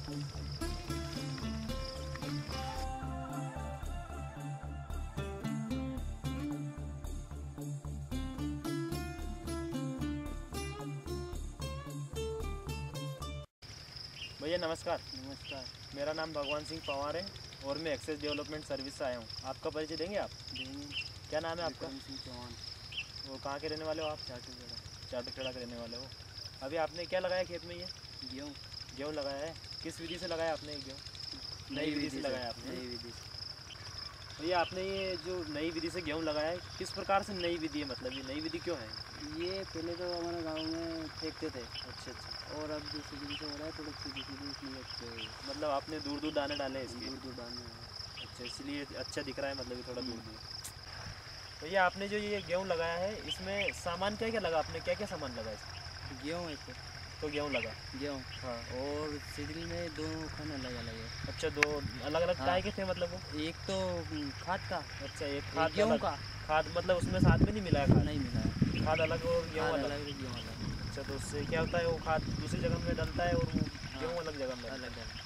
भैया नमस्कार। नमस्कार। मेरा नाम भगवान सिंह पवार है और मैं एक्सेस डेवलपमेंट सर्विस से आया हूँ। आपका परिचय देंगे आप? क्या नाम है आपका? सिंह चौहान। वो कहाँ के रहने वाले हो आप? चाटूखेड़ा के रहने वाले हो। अभी आपने क्या लगाया खेत में? ये गेहूँ लगाया है। किस विधि से लगाया आपने गेहूँ? नई विधि से लगाया आपने? नई विधि से। भैया आपने ये जो नई विधि से गेहूँ लगाया है, किस प्रकार से नई विधि है? मतलब ये नई विधि क्यों है? ये पहले तो हमारे गांव में फेंकते थे। अच्छा। और अब जो सीधी से हो रहा है थोड़ा सीधी इसलिए अच्छे हो। मतलब आपने दूर दूर दाने डाले हैं इसके? दूर दाने हैं। अच्छा, इसलिए अच्छा दिख रहा है, मतलब ये थोड़ा दूर दूर। भैया आपने जो ये गेहूँ लगाया है इसमें सामान क्या क्या लगा? आपने क्या क्या सामान लगा इसमें? गेहूँ है तो गेहूँ लगा। गेहूँ हाँ। और सीढ़ी में दो खाने अलग अलग है। अच्छा, दो अलग अलग काय के थे मतलब वो? एक तो खाद का। अच्छा, एक खाद गेहूँ का। खाद मतलब उसमें साथ में नहीं मिलाया? खाद नहीं मिला। खाद अलग और गेहूँ अलग। गेहूँ अलग। अच्छा, तो उससे क्या होता है? वो खाद दूसरी जगह में डलता है और वो गेहूँ अलग जगह में अलग अलग।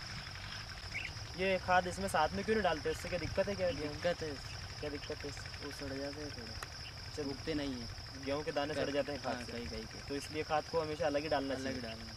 ये खाद इसमें साथ में क्यों नहीं डालते? इससे क्या दिक्कत है? क्या दिक्कत है? क्या दिक्कत है? वो सड़ जाते हैं थोड़ा। अच्छा, उगते नहीं है। गेहूँ के दाने सड़ जाते हैं खाद से? कहीं के। तो इसलिए खाद को हमेशा अलग ही डालना चाहिए। अलग डालना।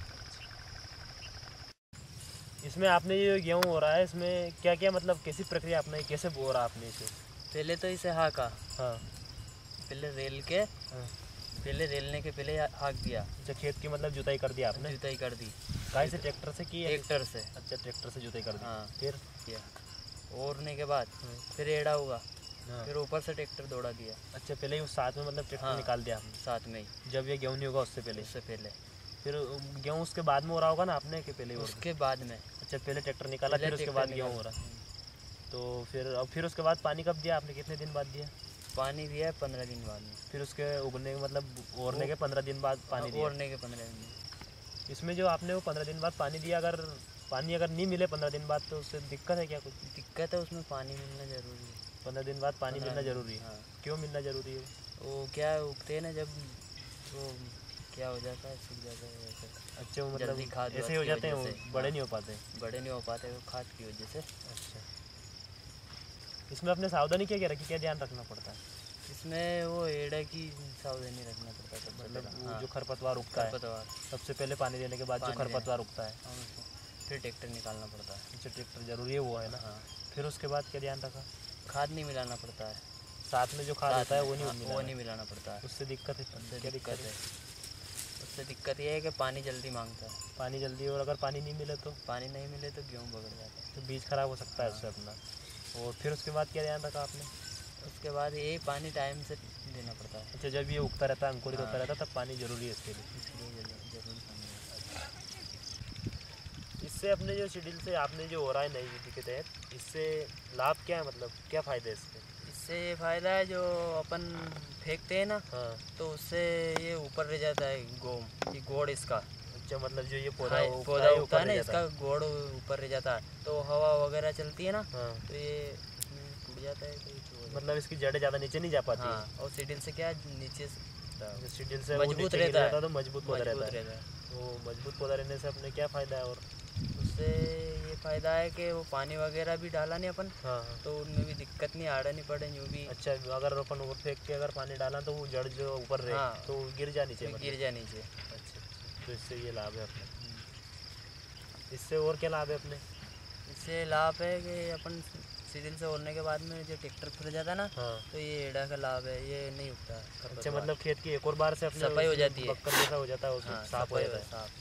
इसमें आपने ये गेहूँ हो रहा है, इसमें क्या क्या मतलब कैसी प्रक्रिया आपने कैसे बो रहा आपने इसे? पहले तो इसे हाँका। हाँ। पहले रेल के। हाँ। पहले रेलने के पहले हाँक दिया। अच्छा, खेत की मतलब जुताई कर दिया आपने? जुताई कर दी। गाय से ट्रैक्टर से की? ट्रैक्टर से। अच्छा, ट्रैक्टर से जुताई कर दी। हाँ। फिर किया ओरने के बाद फिर एड़ा हुआ। हाँ। फिर ऊपर से ट्रैक्टर दौड़ा दिया। अच्छा, पहले उस साथ में मतलब ट्रैक्टर निकाल दिया आपने? साथ में ही। जब ये गेहूँ नहीं होगा उससे पहले? उससे पहले। फिर गेहूँ उसके बाद में हो रहा होगा ना आपने कि पहले? उसके बाद में। अच्छा, पहले ट्रैक्टर निकाला फिर उसके बाद गेहूँ हो रहा। तो फिर उसके बाद पानी कब दिया आपने? कितने दिन बाद दिया पानी? दिया 15 दिन बाद में। फिर उसके उगने मतलब ओरने के 15 दिन बाद पानी दिया? ओरने के 15 दिन। इसमें जो आपने वो 15 दिन बाद पानी दिया, अगर पानी अगर नहीं मिले 15 दिन बाद तो उससे दिक्कत है क्या? कुछ दिक्कत है, उसमें पानी मिलना ज़रूरी है। 15 दिन बाद पानी मिलना ज़रूरी है? हाँ। क्यों मिलना ज़रूरी है? वो क्या उगते हैं ना जब, वो क्या हो जाता है, सूख जाता है वैसे। अच्छा, वो मतलब खाद ऐसे हो जाते हैं, वो बड़े नहीं हो पाते? बड़े नहीं हो पाते वो खाद की वजह से। अच्छा, इसमें अपने सावधानी क्या क्या रखी, क्या ध्यान रखना पड़ता है? इसमें वो एड़ा की सावधानी रखना पड़ता है। मतलब वो जो खरपतवार उगता है, सबसे पहले पानी देने के बाद जो खरपतवार उगता है, फिर ट्रैक्टर निकालना पड़ता है। अच्छा, ट्रैक्टर जरूरी है वो है ना? हाँ। फिर उसके बाद क्या ध्यान रखा? खाद नहीं मिलाना पड़ता है। साथ में जो खाद होता है वो नहीं मिलाना पड़ता है। उससे दिक्कत है? क्या दिक्कत है? उससे दिक्कत ये है कि पानी जल्दी मांगता है। पानी जल्दी, और अगर पानी नहीं मिले तो? पानी नहीं मिले तो गेहूँ बगड़ जाता है, तो बीज खराब हो सकता है उससे अपना। और फिर उसके बाद क्या ध्यान रखा आपने? उसके बाद यही पानी टाइम से देना पड़ता है। अच्छा, जब ये उगता रहता है, अंकुरित होता रहता है, तब पानी जरूरी है इसके लिए? जरूर पानी। इससे अपने जो शेड्यूल से आपने जो हो रहा है नई विधि के तहत, इससे लाभ क्या है? मतलब क्या फ़ायदे है इसके? इससे ये फ़ायदा है, जो अपन फेंकते हैं ना, हाँ, तो उससे ये ऊपर रह जाता है ये गोड़ इसका। अच्छा, मतलब जो ये पौधा उगता है ना, इसका गोड़ ऊपर रह जाता है, तो हवा वगैरह चलती है ना, हाँ, तो ये टूट जाता है। मतलब इसकी जड़ें ज़्यादा नीचे नहीं जा पाती? हाँ, और सीडील से क्या है, नीचे सीडील से मजबूत रहता है, तो मजबूत पौधा रहता है। वो मजबूत पौधा रहने से अपने क्या फ़ायदा है? और उससे ये फ़ायदा है कि वो पानी वगैरह भी डाला नहीं अपन। हाँ। तो उनमें भी दिक्कत नहीं, आड़ा नहीं पड़े यूँ भी। अच्छा, अगर अपन ऊपर फेंक के अगर पानी डाला तो वो जड़ जो ऊपर रहे, हाँ, तो गिर जा नीचे? गिर जा नीचे। अच्छा, तो इससे ये लाभ है अपने। इससे और क्या लाभ है अपने? इससे लाभ है कि अपन सीडील से ओढ़ने के बाद में जो ट्रैक्टर फिर जाता है ना, हाँ। तो ये एड़ा का लाभ है, ये नहीं उगता। अच्छा, मतलब खेत की एक और बार से अपने सफाई हो जाती है, बक्कर जैसा हो जाता है, उसमें साफ हो जाता है।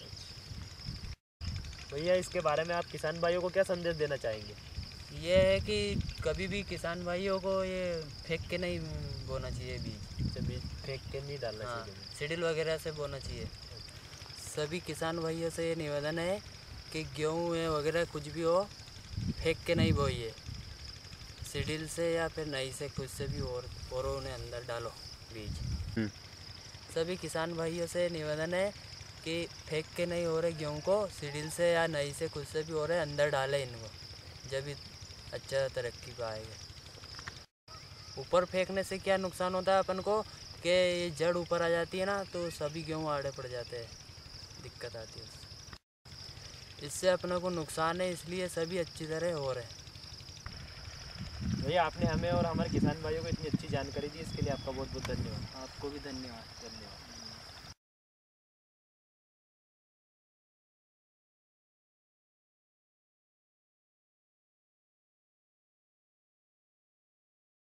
भैया, इसके बारे में आप किसान भाइयों को क्या संदेश देना चाहेंगे? ये है कि कभी भी किसान भाइयों को ये फेंक के नहीं बोना चाहिए बीज। अच्छा, बीज फेंक के नहीं डालना चाहिए? सीडील वगैरह से बोना चाहिए। सभी किसान भाइयों से ये निवेदन है कि गेहूँ वगैरह कुछ भी हो, फेंक के नहीं बोइए। सीडील से या फिर नई से खुद से भी और उन्हें अंदर डालो बीज। सभी किसान भाइयों से निवेदन है कि फेंक के नहीं हो रहे गेहूँ को, सीडील से या नई से खुद से भी हो रहे अंदर डाले इनको, जब अच्छा तरक्की पाएगा। ऊपर फेंकने से क्या नुकसान होता है अपन को कि ये जड़ ऊपर आ जाती है ना, तो सभी गेहूँ आड़े पड़ जाते हैं, दिक्कत आती है। इससे अपने को नुकसान है, इसलिए सभी अच्छी तरह हो रहे हैं। भैया आपने हमें और हमारे किसान भाइयों को इतनी अच्छी जानकारी दी, इसके लिए आपका बहुत बहुत धन्यवाद। आपको भी धन्यवाद। धन्यवाद।